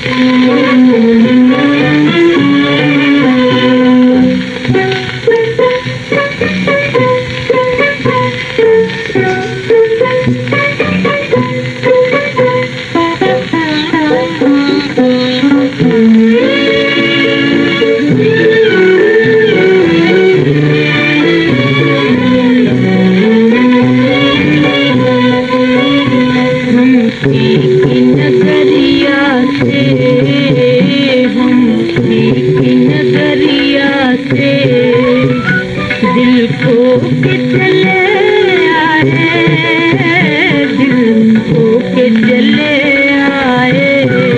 दिल को के चले आए, दिल को के चले आए,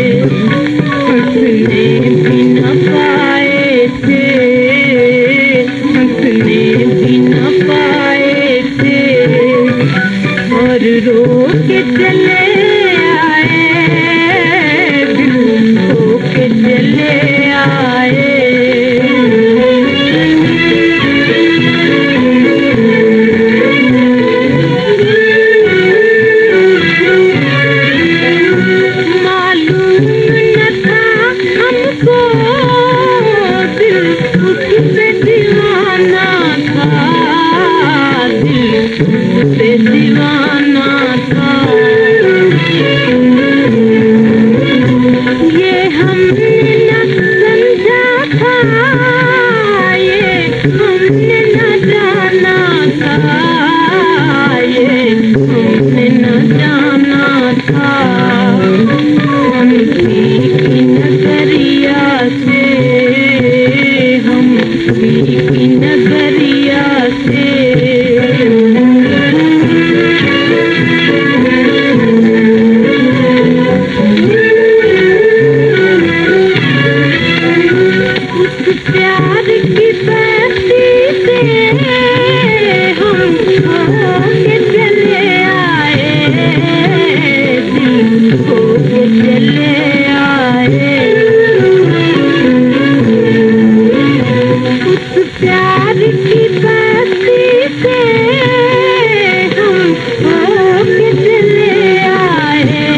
हंसने भी न पाए थे, हंसने भी न पाए थे, और रो के चले आए, दिल को के चले आए। दीवाना था ये हमने न समझा था, ये हमने न जाना था, ये हमने न जाना था। हम की नगरिया से, हम की नगरिया से प्यार की बस्ती से हम होके चले आए, दिल होके चले आए। उस प्यार की बस्ती से हम होके चले आए,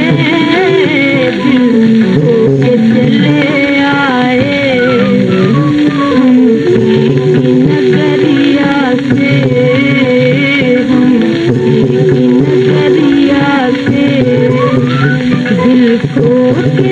दिल होके चले आए। नगरिया से, हम नगरिया से दिल को